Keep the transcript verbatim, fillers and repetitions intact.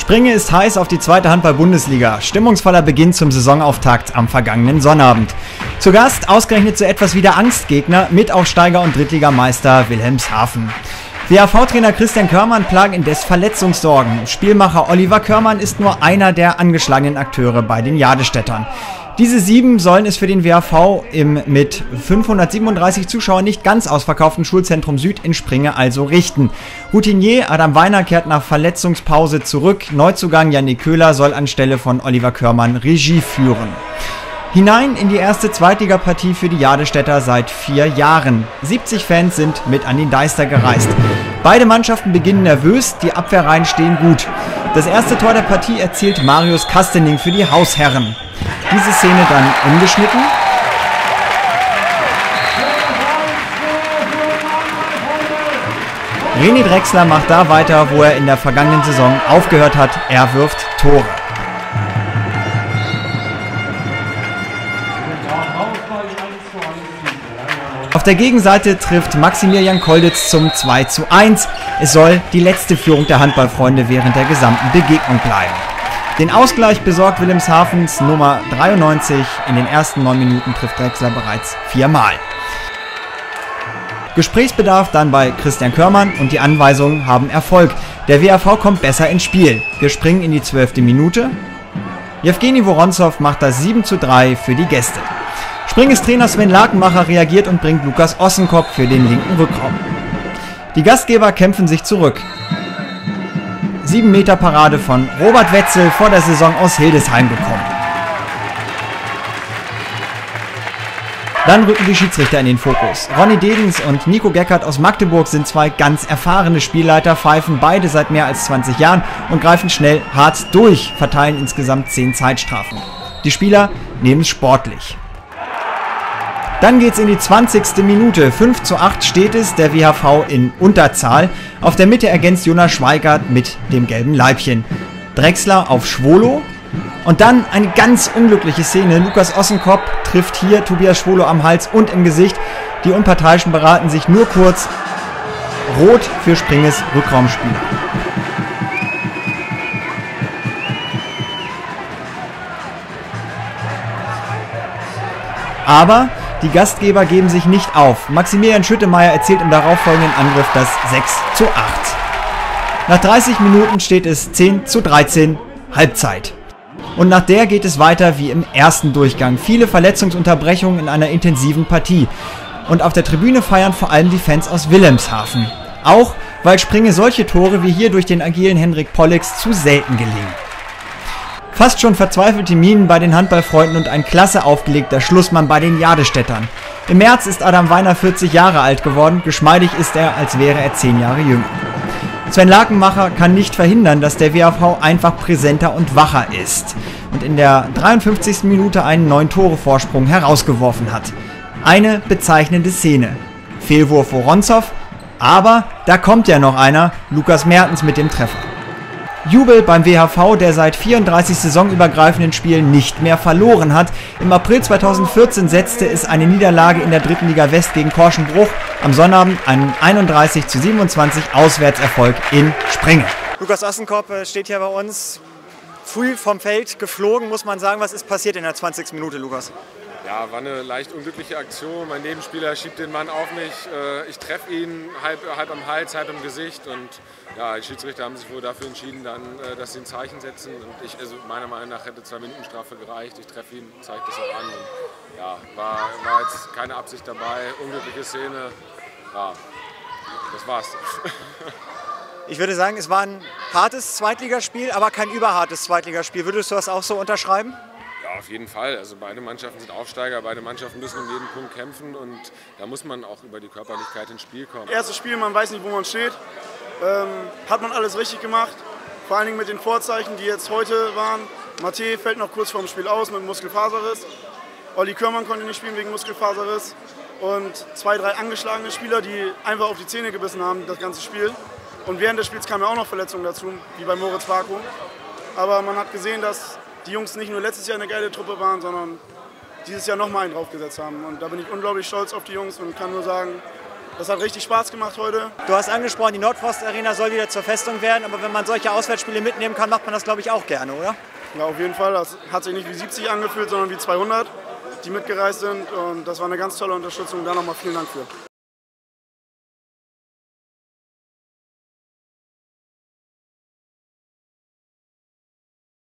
Springe ist heiß auf die zweite Handball-Bundesliga. Stimmungsvoller Beginn zum Saisonauftakt am vergangenen Sonnabend. Zu Gast ausgerechnet so etwas wie der Angstgegner, Mitaufsteiger und Drittligameister Wilhelmshaven. W H V-Trainer Christian Körmann plagen indes Verletzungssorgen. Spielmacher Oliver Körmann ist nur einer der angeschlagenen Akteure bei den Jadestädtern. Diese sieben sollen es für den W H V im mit fünfhundertsiebenunddreißig Zuschauern nicht ganz ausverkauften Schulzentrum Süd in Springe also richten. Routinier Adam Weiner kehrt nach Verletzungspause zurück. Neuzugang Yannick Köhler soll anstelle von Oliver Körmann Regie führen. Hinein in die erste Zweitligapartie für die Jadestädter seit vier Jahren. siebzig Fans sind mit an den Deister gereist. Beide Mannschaften beginnen nervös, die Abwehrreihen stehen gut. Das erste Tor der Partie erzielt Marius Kastening für die Hausherren. Diese Szene dann umgeschnitten. René Drechsler macht da weiter, wo er in der vergangenen Saison aufgehört hat. Er wirft Tore. Auf der Gegenseite trifft Maximilian Kolditz zum zwei zu eins. Es soll die letzte Führung der Handballfreunde während der gesamten Begegnung bleiben. Den Ausgleich besorgt Wilhelmshavens Nummer dreiundneunzig. In den ersten neun Minuten trifft Drechsler bereits viermal. Gesprächsbedarf dann bei Christian Körmann und die Anweisungen haben Erfolg. Der W H V kommt besser ins Spiel. Wir springen in die zwölfte Minute. Jewgeni Woronzow macht das sieben zu drei für die Gäste. Springes Trainer Sven Lakenmacher reagiert und bringt Lukas Ossenkopf für den linken Rückraum. Die Gastgeber kämpfen sich zurück. sieben Meter Parade von Robert Wetzel, vor der Saison aus Hildesheim gekommen. Dann rücken die Schiedsrichter in den Fokus. Ronny Dedens und Nico Geckert aus Magdeburg sind zwei ganz erfahrene Spielleiter, pfeifen beide seit mehr als zwanzig Jahren und greifen schnell hart durch, verteilen insgesamt zehn Zeitstrafen. Die Spieler nehmen es sportlich. Dann geht's in die zwanzigste Minute. fünf zu acht steht es, der W H V in Unterzahl. Auf der Mitte ergänzt Jonas Schweigart mit dem gelben Leibchen. Drechsler auf Schwolo. Und dann eine ganz unglückliche Szene. Lukas Ossenkopf trifft hier Tobias Schwolo am Hals und im Gesicht. Die Unparteiischen beraten sich nur kurz. Rot für Springes Rückraumspieler. Aber die Gastgeber geben sich nicht auf. Maximilian Schüttemeier erzielt im darauffolgenden Angriff das sechs zu acht. Nach dreißig Minuten steht es zehn zu dreizehn, Halbzeit. Und nach der geht es weiter wie im ersten Durchgang. Viele Verletzungsunterbrechungen in einer intensiven Partie. Und auf der Tribüne feiern vor allem die Fans aus Wilhelmshaven. Auch weil Springe solche Tore wie hier durch den agilen Henrik Pollix zu selten gelingen. Fast schon verzweifelte Mienen bei den Handballfreunden und ein klasse aufgelegter Schlussmann bei den Jadestädtern. Im März ist Adam Weiner vierzig Jahre alt geworden, geschmeidig ist er, als wäre er zehn Jahre jünger. Sven Lakenmacher kann nicht verhindern, dass der W H V einfach präsenter und wacher ist und in der dreiundfünfzigsten Minute einen neun Tore Vorsprung herausgeworfen hat. Eine bezeichnende Szene. Fehlwurf Woronzow, aber da kommt ja noch einer, Lukas Mertens mit dem Treffer. Jubel beim W H V, der seit vierunddreißig saisonübergreifenden Spielen nicht mehr verloren hat. Im April zweitausendvierzehn setzte es eine Niederlage in der dritten Liga West gegen Korschenbruch. Am Sonnabend einen einunddreißig zu siebenundzwanzig Auswärtserfolg in Springe. Lukas Ossenkopf steht hier bei uns, früh vom Feld geflogen, muss man sagen. Was ist passiert in der zwanzigsten Minute, Lukas? Ja, war eine leicht unglückliche Aktion. Mein Nebenspieler schiebt den Mann auf mich. Ich treffe ihn halb, halb am Hals, halb im Gesicht. Und ja, die Schiedsrichter haben sich wohl dafür entschieden, dann, dass sie ein Zeichen setzen. Und ich, also meiner Meinung nach hätte zwei Minuten Strafe gereicht. Ich treffe ihn, zeige das auch an. Und ja, war, war jetzt keine Absicht dabei. Unglückliche Szene. Ja, das war's. Ich würde sagen, es war ein hartes Zweitligaspiel, aber kein überhartes Zweitligaspiel. Würdest du das auch so unterschreiben? Ja, auf jeden Fall. Also beide Mannschaften sind Aufsteiger, beide Mannschaften müssen um jeden Punkt kämpfen und da muss man auch über die Körperlichkeit ins Spiel kommen. Erstes Spiel, man weiß nicht, wo man steht. Ähm, hat man alles richtig gemacht, vor allen Dingen mit den Vorzeichen, die jetzt heute waren. Matej fällt noch kurz vorm Spiel aus mit Muskelfaserriss. Olli Körmann konnte nicht spielen wegen Muskelfaserriss. Und zwei, drei angeschlagene Spieler, die einfach auf die Zähne gebissen haben, das ganze Spiel. Und während des Spiels kamen ja auch noch Verletzungen dazu, wie bei Moritz Barko. Aber man hat gesehen, dass die Jungs nicht nur letztes Jahr eine geile Truppe waren, sondern dieses Jahr nochmal einen draufgesetzt haben. Und da bin ich unglaublich stolz auf die Jungs und kann nur sagen, Das hat richtig Spaß gemacht heute. Du hast angesprochen, die Nordforst Arena soll wieder zur Festung werden, aber wenn man solche Auswärtsspiele mitnehmen kann, macht man das, glaube ich, auch gerne, oder? Ja, auf jeden Fall. Das hat sich nicht wie siebzig angefühlt, sondern wie zweihundert, die mitgereist sind. Und das war eine ganz tolle Unterstützung. Da nochmal vielen Dank für.